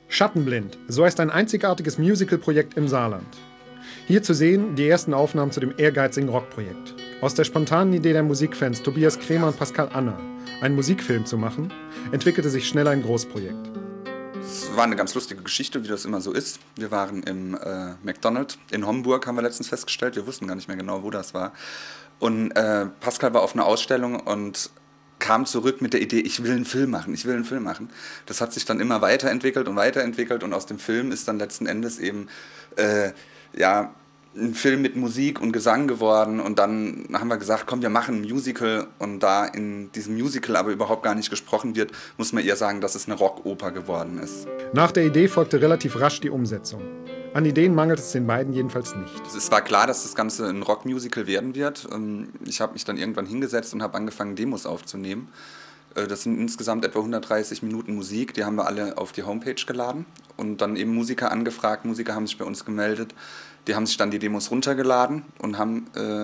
Schattenblind, so heißt ein einzigartiges Musical-Projekt im Saarland. Hier zu sehen die ersten Aufnahmen zu dem ehrgeizigen Rockprojekt. Aus der spontanen Idee der Musikfans Tobias Kremer und Pascal Anna, einen Musikfilm zu machen, entwickelte sich schnell ein Großprojekt. Es war eine ganz lustige Geschichte, wie das immer so ist. Wir waren im McDonald's in Homburg, haben wir letztens festgestellt. Wir wussten gar nicht mehr genau, wo das war. Und Pascal war auf einer Ausstellung und kam zurück mit der Idee, ich will einen Film machen. Das hat sich dann immer weiterentwickelt und aus dem Film ist dann letzten Endes eben ein Film mit Musik und Gesang geworden. Und dann haben wir gesagt, komm, wir machen ein Musical. Und da in diesem Musical aber überhaupt gar nicht gesprochen wird, muss man eher sagen, dass es eine Rockoper geworden ist. Nach der Idee folgte relativ rasch die Umsetzung. An Ideen mangelt es den beiden jedenfalls nicht. Es war klar, dass das Ganze ein Rockmusical werden wird. Ich habe mich dann irgendwann hingesetzt und habe angefangen, Demos aufzunehmen. Das sind insgesamt etwa 130 Minuten Musik, die haben wir alle auf die Homepage geladen und dann eben Musiker angefragt, Musiker haben sich bei uns gemeldet, die haben sich dann die Demos runtergeladen und haben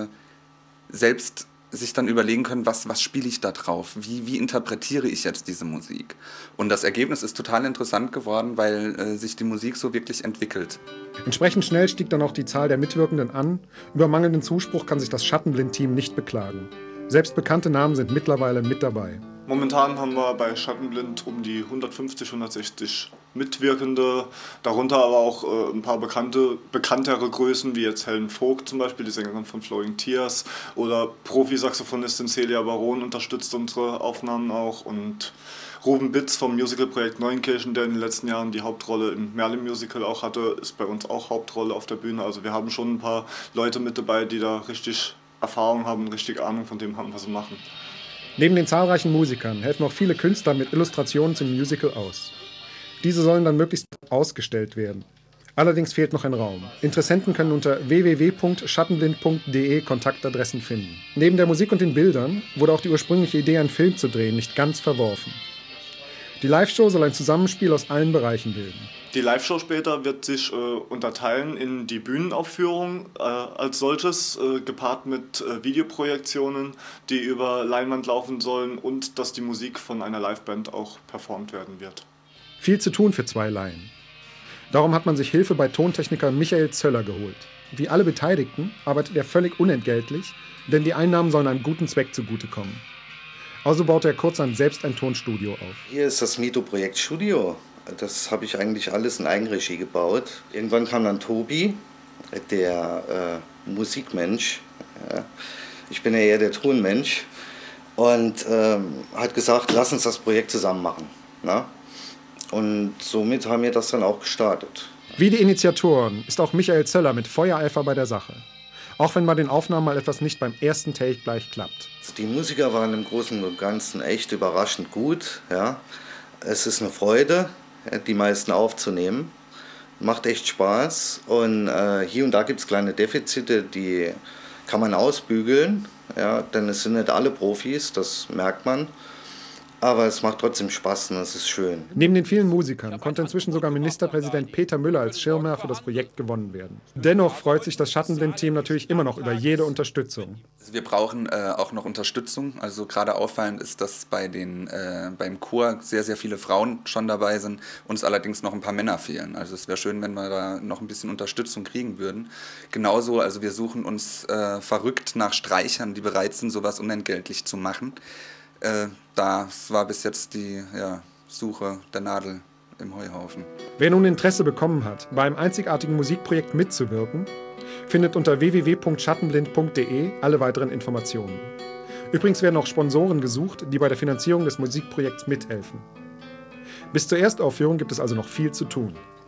selbst sich dann überlegen können, was spiele ich da drauf, wie interpretiere ich jetzt diese Musik. Und das Ergebnis ist total interessant geworden, weil sich die Musik so wirklich entwickelt. Entsprechend schnell stieg dann auch die Zahl der Mitwirkenden an. Über mangelnden Zuspruch kann sich das Schattenblind-Team nicht beklagen. Selbst bekannte Namen sind mittlerweile mit dabei. Momentan haben wir bei Schattenblind um die 150, 160 Mitwirkende, darunter aber auch ein paar bekanntere Größen, wie jetzt Helen Vogt zum Beispiel, die Sängerin von Flowing Tears, oder Profi-Saxophonistin Celia Baron unterstützt unsere Aufnahmen auch, und Ruben Bitz vom Musicalprojekt Neunkirchen, der in den letzten Jahren die Hauptrolle im Merlin-Musical auch hatte, ist bei uns auch Hauptrolle auf der Bühne. Also wir haben schon ein paar Leute mit dabei, die da richtig Erfahrung haben und richtig Ahnung von dem haben, was sie machen. Neben den zahlreichen Musikern helfen auch viele Künstler mit Illustrationen zum Musical aus. Diese sollen dann möglichst ausgestellt werden. Allerdings fehlt noch ein Raum. Interessenten können unter www.schattenblind.de Kontaktadressen finden. Neben der Musik und den Bildern wurde auch die ursprüngliche Idee, einen Film zu drehen, nicht ganz verworfen. Die Live-Show soll ein Zusammenspiel aus allen Bereichen bilden. Die Live-Show später wird sich unterteilen in die Bühnenaufführung als solches, gepaart mit Videoprojektionen, die über Leinwand laufen sollen, und dass die Musik von einer Liveband auch performt werden wird. Viel zu tun für zwei Laien. Darum hat man sich Hilfe bei Tontechniker Michael Zöller geholt. Wie alle Beteiligten arbeitet er völlig unentgeltlich, denn die Einnahmen sollen einem guten Zweck zugutekommen. Also baute er kurzerhand selbst ein Tonstudio auf. Hier ist das Mito-Projekt Studio. Das habe ich eigentlich alles in Eigenregie gebaut. Irgendwann kam dann Tobi, der Musikmensch. Ja. Ich bin ja eher der Tonmensch. Und hat gesagt, lass uns das Projekt zusammen machen. Na? Und somit haben wir das dann auch gestartet. Wie die Initiatoren ist auch Michael Zöller mit Feuereifer bei der Sache. Auch wenn bei den Aufnahmen mal etwas nicht beim ersten Take gleich klappt. Die Musiker waren im Großen und Ganzen echt überraschend gut. Ja. Es ist eine Freude, die meisten aufzunehmen. Macht echt Spaß. Und hier und da gibt es kleine Defizite, die kann man ausbügeln. Ja, denn es sind nicht alle Profis, das merkt man. Aber es macht trotzdem Spaß und es ist schön. Neben den vielen Musikern konnte inzwischen sogar Ministerpräsident Peter Müller als Schirmherr für das Projekt gewonnen werden. Dennoch freut sich das Schattenblind-Team natürlich immer noch über jede Unterstützung. Wir brauchen auch noch Unterstützung. Also gerade auffallend ist, dass beim Chor sehr, sehr viele Frauen schon dabei sind, uns allerdings noch ein paar Männer fehlen. Also es wäre schön, wenn wir da noch ein bisschen Unterstützung kriegen würden. Genauso, also wir suchen uns verrückt nach Streichern, die bereit sind, sowas unentgeltlich zu machen. Das war bis jetzt die Suche der Nadel im Heuhaufen. Wer nun Interesse bekommen hat, bei einem einzigartigen Musikprojekt mitzuwirken, findet unter www.schattenblind.de alle weiteren Informationen. Übrigens werden auch Sponsoren gesucht, die bei der Finanzierung des Musikprojekts mithelfen. Bis zur Erstaufführung gibt es also noch viel zu tun.